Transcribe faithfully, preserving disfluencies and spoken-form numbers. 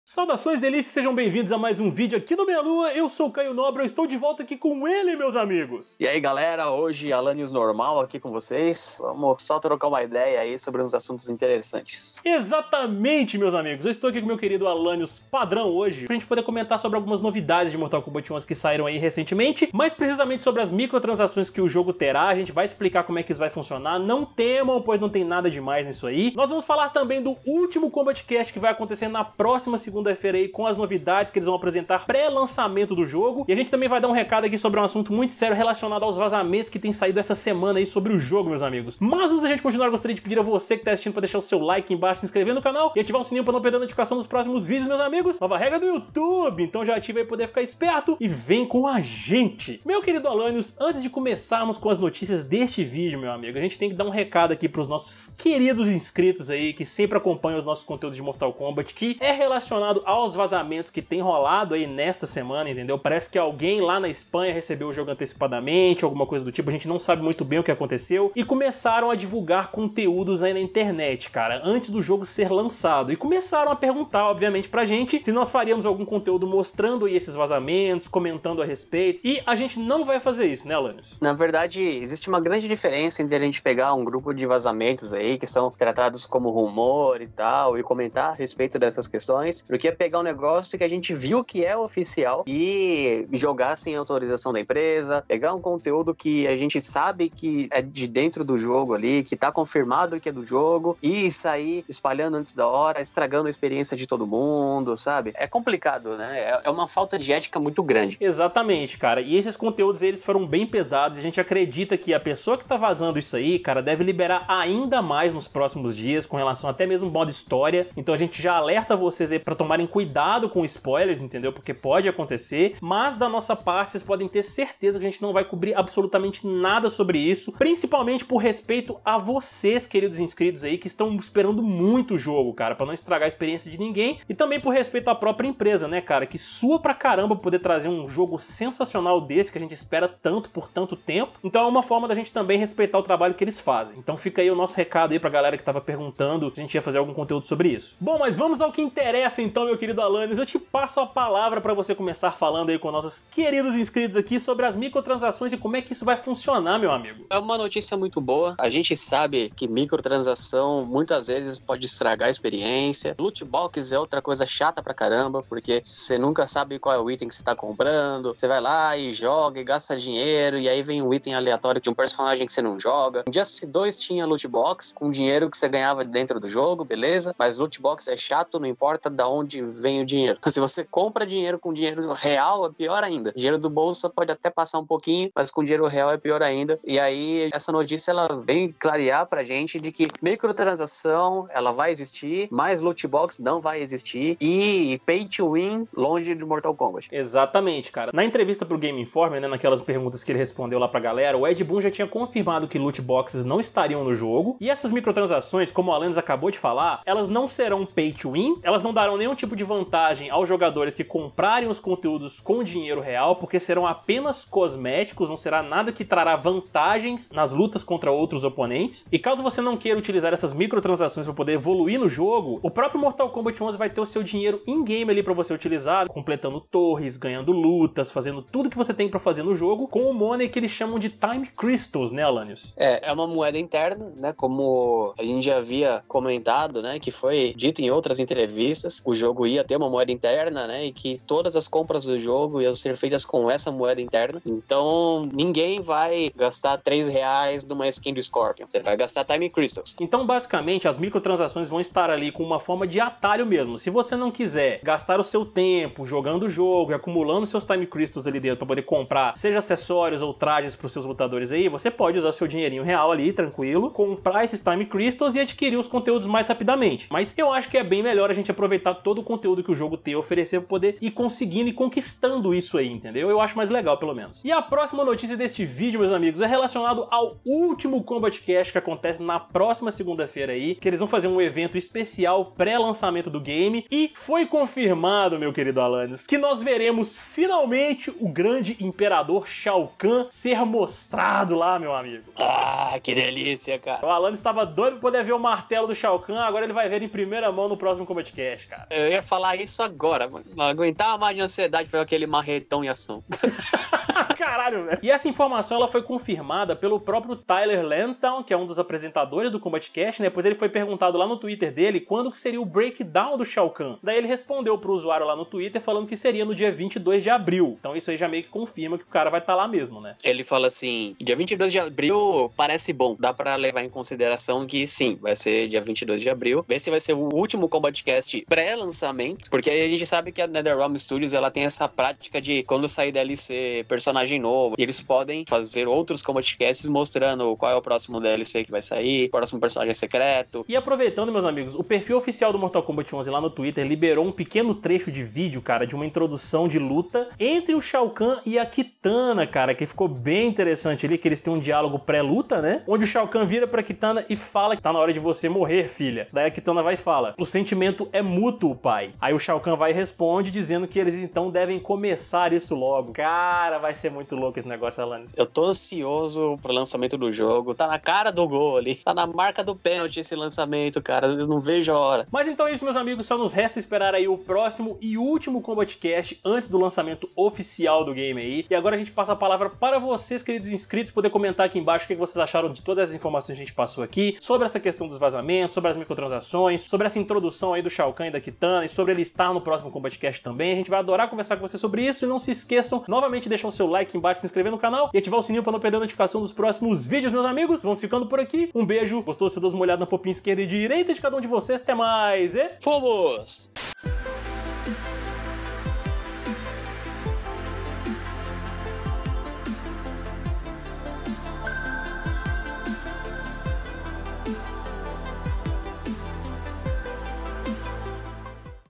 Saudações delícias, sejam bem-vindos a mais um vídeo aqui do Meia Lua. Eu sou o Caio Nobre, eu estou de volta aqui com ele, meus amigos. E aí galera, hoje Alanios normal aqui com vocês. Vamos só trocar uma ideia aí sobre uns assuntos interessantes. Exatamente, meus amigos. Eu estou aqui com meu querido Alanios padrão hoje, pra gente poder comentar sobre algumas novidades de Mortal Kombat onze que saíram aí recentemente, mais precisamente sobre as microtransações que o jogo terá. A gente vai explicar como é que isso vai funcionar. Não temam, pois não tem nada demais nisso aí. Nós vamos falar também do último Kombat Cast que vai acontecer na próxima segunda segunda-feira aí com as novidades que eles vão apresentar pré-lançamento do jogo. E a gente também vai dar um recado aqui sobre um assunto muito sério relacionado aos vazamentos que tem saído essa semana aí sobre o jogo, meus amigos. Mas antes da gente continuar, eu gostaria de pedir a você que tá assistindo pra deixar o seu like aqui embaixo, se inscrever no canal e ativar o sininho pra não perder a notificação dos próximos vídeos, meus amigos. Nova regra do YouTube, então já ativa aí pra poder ficar esperto e vem com a gente. Meu querido Alanios, antes de começarmos com as notícias deste vídeo, meu amigo, a gente tem que dar um recado aqui pros nossos queridos inscritos aí que sempre acompanham os nossos conteúdos de Mortal Kombat, que é relacionado aos vazamentos que tem rolado aí nesta semana, entendeu? Parece que alguém lá na Espanha recebeu o jogo antecipadamente, alguma coisa do tipo, a gente não sabe muito bem o que aconteceu, e começaram a divulgar conteúdos aí na internet, cara, antes do jogo ser lançado, e começaram a perguntar, obviamente, pra gente se nós faríamos algum conteúdo mostrando aí esses vazamentos, comentando a respeito, e a gente não vai fazer isso, né, Alanios? Na verdade, existe uma grande diferença entre a gente pegar um grupo de vazamentos aí, que são tratados como rumor e tal, e comentar a respeito dessas questões, do que é pegar um negócio que a gente viu que é oficial e jogar sem autorização da empresa, pegar um conteúdo que a gente sabe que é de dentro do jogo ali, que tá confirmado que é do jogo, e sair espalhando antes da hora, estragando a experiência de todo mundo, sabe? É complicado, né? É uma falta de ética muito grande. Exatamente, cara. E esses conteúdos, eles foram bem pesados, e a gente acredita que a pessoa que tá vazando isso aí, cara, deve liberar ainda mais nos próximos dias, com relação até mesmo ao modo história. Então a gente já alerta vocês aí pra tomarem cuidado com spoilers, entendeu? Porque pode acontecer, mas da nossa parte vocês podem ter certeza que a gente não vai cobrir absolutamente nada sobre isso, principalmente por respeito a vocês, queridos inscritos aí, que estão esperando muito o jogo, cara, pra não estragar a experiência de ninguém, e também por respeito à própria empresa, né, cara, que sua pra caramba poder trazer um jogo sensacional desse, que a gente espera tanto por tanto tempo. Então é uma forma da gente também respeitar o trabalho que eles fazem. Então fica aí o nosso recado aí pra galera que tava perguntando se a gente ia fazer algum conteúdo sobre isso. Bom, mas vamos ao que interessa então, meu querido Alanios. Eu te passo a palavra para você começar falando aí com nossos queridos inscritos aqui sobre as microtransações e como é que isso vai funcionar, meu amigo. É uma notícia muito boa. A gente sabe que microtransação muitas vezes pode estragar a experiência. Loot box é outra coisa chata pra caramba, porque você nunca sabe qual é o item que você tá comprando. Você vai lá e joga e gasta dinheiro, e aí vem um item aleatório de um personagem que você não joga. No Just dois tinha loot box com dinheiro que você ganhava dentro do jogo, beleza? Mas loot box é chato, não importa de onde vem o dinheiro. Se você compra dinheiro com dinheiro real, é pior ainda. Dinheiro do bolso pode até passar um pouquinho, mas com dinheiro real é pior ainda. E aí, essa notícia, ela vem clarear pra gente de que microtransação, ela vai existir, mas loot box não vai existir, e pay to win longe de Mortal Kombat. Exatamente, cara. Na entrevista pro Game Informer, né, naquelas perguntas que ele respondeu lá pra galera, o Ed Boon já tinha confirmado que loot boxes não estariam no jogo, e essas microtransações, como o Alanios acabou de falar, elas não serão pay to win, elas não darão nenhum tipo de vantagem aos jogadores que comprarem os conteúdos com dinheiro real, porque serão apenas cosméticos, não será nada que trará vantagens nas lutas contra outros oponentes. E caso você não queira utilizar essas microtransações para poder evoluir no jogo, o próprio Mortal Kombat onze vai ter o seu dinheiro in-game ali para você utilizar, completando torres, ganhando lutas, fazendo tudo que você tem para fazer no jogo, com o money que eles chamam de Time Crystals, né, Alanios? É, é uma moeda interna, né, como a gente já havia comentado, né, que foi dito em outras entrevistas, o jogo ia ter uma moeda interna, né, e que todas as compras do jogo iam ser feitas com essa moeda interna. Então, ninguém vai gastar três reais numa skin do Scorpion. Você vai gastar Time Crystals. Então, basicamente, as microtransações vão estar ali com uma forma de atalho mesmo. Se você não quiser gastar o seu tempo jogando o jogo e acumulando seus Time Crystals ali dentro para poder comprar, seja acessórios ou trajes para os seus lutadores aí, você pode usar o seu dinheirinho real ali, tranquilo, comprar esses Time Crystals e adquirir os conteúdos mais rapidamente. Mas eu acho que é bem melhor a gente aproveitar todo o conteúdo que o jogo tem a oferecer para poder ir conseguindo e conquistando isso aí, entendeu? Eu acho mais legal, pelo menos. E a próxima notícia deste vídeo, meus amigos, é relacionado ao último Kombat Cast que acontece na próxima segunda-feira aí, que eles vão fazer um evento especial pré-lançamento do game, e foi confirmado, meu querido Alanios, que nós veremos finalmente o grande imperador Shao Kahn ser mostrado lá, meu amigo. Ah, que delícia, cara. O Alanios estava doido pra poder ver o martelo do Shao Kahn, agora ele vai ver em primeira mão no próximo Kombat Cast, cara. Eu ia falar isso agora, mano. Não aguentava mais de ansiedade pra aquele marretão em ação. Caralho, velho. E essa informação ela foi confirmada pelo próprio Tyler Lansdowne, que é um dos apresentadores do Combat Cast, né? Pois ele foi perguntado lá no Twitter dele quando que seria o breakdown do Shao Kahn. Daí ele respondeu pro usuário lá no Twitter falando que seria no dia vinte e dois de abril. Então isso aí já meio que confirma que o cara vai estar lá mesmo, né? Ele fala assim, dia vinte e dois de abril parece bom. Dá pra levar em consideração que sim, vai ser dia vinte e dois de abril. Esse vai ser o último Combat Cast pré-lançamento, porque aí a gente sabe que a NetherRealm Studios ela tem essa prática de quando sair D L C, personagem novo, eles podem fazer outros Combat Casts mostrando qual é o próximo D L C que vai sair, próximo personagem secreto. E aproveitando, meus amigos, o perfil oficial do Mortal Kombat onze lá no Twitter liberou um pequeno trecho de vídeo, cara, de uma introdução de luta entre o Shao Kahn e a Kitana, cara, que ficou bem interessante ali, que eles têm um diálogo pré-luta, né? Onde o Shao Kahn vira pra Kitana e fala que tá na hora de você morrer, filha. Daí a Kitana vai e fala, o sentimento é mútuo, pai. Aí o Shao Kahn vai e responde dizendo que eles então devem começar isso logo. Cara, vai ser muito louco esse negócio, Alan. Eu tô ansioso pro lançamento do jogo. Tá na cara do gol ali. Tá na marca do pênalti esse lançamento, cara. Eu não vejo a hora. Mas então é isso, meus amigos. Só nos resta esperar aí o próximo e último Combat Cast antes do lançamento oficial do game aí. E agora a gente passa a palavra para vocês, queridos inscritos, poder comentar aqui embaixo o que vocês acharam de todas as informações que a gente passou aqui, sobre essa questão dos vazamentos, sobre as microtransações, sobre essa introdução aí do Shao Kahn e da Kitana, e sobre ele estar no próximo Combat Cast também. A gente vai adorar conversar com vocês sobre isso. E não se esqueçam, novamente, de deixar o seu like aqui embaixo, se inscrever no canal e ativar o sininho para não perder a notificação dos próximos vídeos, meus amigos. Vamos ficando por aqui. Um beijo, gostoso, seus uma olhada na popinha esquerda e direita de cada um de vocês. Até mais, e... Fomos!